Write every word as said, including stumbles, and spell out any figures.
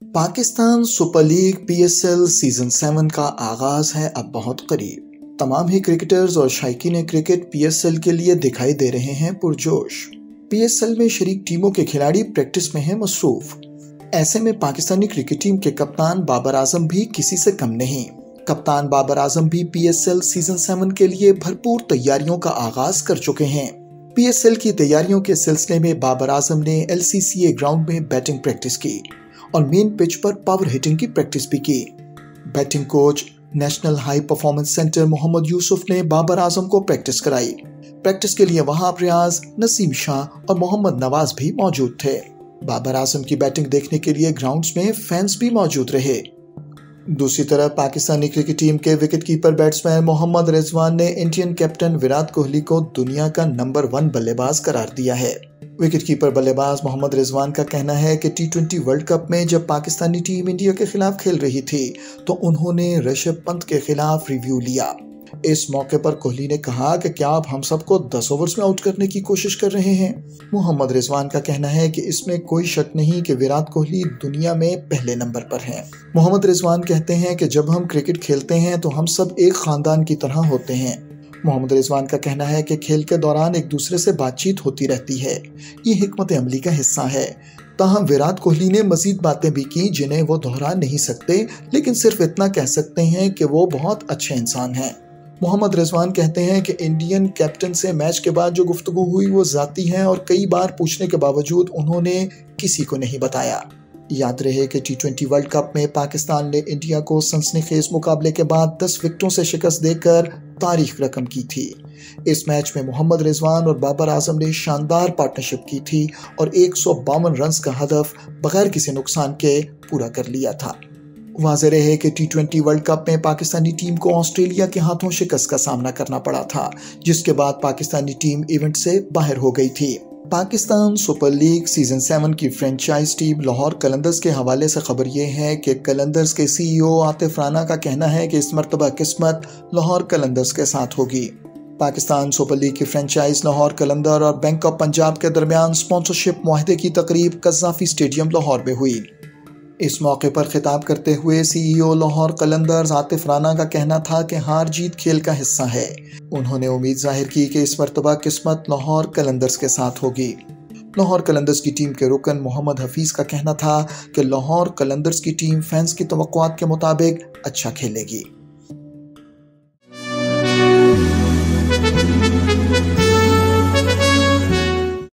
Pakistan Super League P S L season seven का आगाज है अब बहुत करीब। तमाम ही क्रिकेटर्स और शायकीन क्रिकेट पी एस एल के लिए दिखाई दे रहे हैं पुरजोश। पी एस एल में शरीक टीमों के खिलाड़ी प्रैक्टिस में हैं मसरूफ। ऐसे में पाकिस्तानी क्रिकेट टीम के कप्तान बाबर आजम भी किसी से कम नहीं। कप्तान बाबर आजम भी P S L season seven के लिए भरपूर तैयारियों का आगाज कर चुके हैं। पी एस एल की तैयारियों के सिलसिले में बाबर आजम ने L C C A ground में बैटिंग प्रैक्टिस की और मेन पिच पर पावर हिटिंग की प्रैक्टिस भी की। Batting coach national high performance centre Mohammad Yousuf ने बाबर आजम को प्रैक्टिस कराई। प्रैक्टिस के लिए वहाब रियाज, नसीम शाह और मोहम्मद नवाज भी मौजूद थे। बाबर आजम की बैटिंग देखने के लिए ग्राउंड्स में फैंस भी मौजूद रहे। दूसरी तरफ पाकिस्तानी क्रिकेट टीम के विकेटकीपर बैट्समैन मोहम्मद रिजवान ने इंडियन कैप्टन विराट कोहली को दुनिया का नंबर वन बल्लेबाज करार दिया है। विकेटकीपर बल्लेबाज मोहम्मद रिजवान का कहना है कि टी ट्वेंटी वर्ल्ड कप में जब पाकिस्तानी टीम इंडिया के खिलाफ खेल रही थी तो उन्होंने ऋषभ पंत के खिलाफ रिव्यू लिया। इस मौके पर कोहली ने कहा कि क्या आप हम सबको दस ओवर्स में आउट करने की कोशिश कर रहे हैं। मोहम्मद रिजवान का कहना है कि इसमें कोई शक नहीं कि विराट कोहली दुनिया में पहले नंबर पर हैं। मोहम्मद रिजवान कहते हैं कि जब हम क्रिकेट खेलते हैं तो हम सब एक खानदान की तरह होते हैं। मोहम्मद रिजवान का कहना है कि खेल के दौरान एक दूसरे से बातचीत होती रहती है, ये हिकमत अमली का हिस्सा है। ताहम विराट कोहली ने मजीद बातें भी की जिन्हें वो दोहरा नहीं सकते, लेकिन सिर्फ इतना कह सकते हैं कि वो बहुत अच्छे इंसान हैं। मोहम्मद रिजवान कहते हैं कि इंडियन कैप्टन से मैच के बाद जो गुफ्तगू हुई वो जाती है और कई बार पूछने के बावजूद उन्होंने किसी को नहीं बताया। याद रहे कि टी ट्वेंटी वर्ल्ड कप में पाकिस्तान ने इंडिया को सनसनीखेज मुकाबले के बाद दस विकेटों से शिकस्त देकर तारीख रकम की थी। इस मैच में मोहम्मद रिजवान और बाबर आजम ने शानदार पार्टनरशिप की थी और एक सौ बावन रन का हदफ बगैर किसी नुकसान के पूरा कर लिया था। वाज़ेह रहे कि टी ट्वेंटी वर्ल्ड कप में पाकिस्तानी टीम को ऑस्ट्रेलिया के हाथों शिकस्त का सामना करना पड़ा था, जिसके बाद पाकिस्तानी टीम इवेंट से बाहर हो गई थी। Pakistan Super League season seven की फ्रेंचाइज टीम लाहौर कलंदर्स के हवाले से खबर यह है कि कलंदर्स के सी ई ओ आतिफ राना का कहना है कि इस मरतबा किस्मत लाहौर कलंदर्स के साथ होगी। पाकिस्तान सुपर लीग की फ्रेंचाइज लाहौर कलंदर और बैंक ऑफ पंजाब के दरमियान स्पॉन्सरशिप मुआहदे की तकरीब कज़ाफी स्टेडियम लाहौर में हुई। इस मौके पर खिताब करते हुए सी ई ओ लाहौर कलंदर्स आतिफ राना का कहना था कि हार जीत खेल का हिस्सा है। उन्होंने उम्मीद जाहिर की कि इस मरतबा किस्मत लाहौर कलंदर्स के साथ होगी। लाहौर कलंदर्स की टीम के रुकन मोहम्मद हफीज का कहना था कि लाहौर कलंदर्स की टीम फैंस की तवक्कुआत के मुताबिक अच्छा खेलेगी।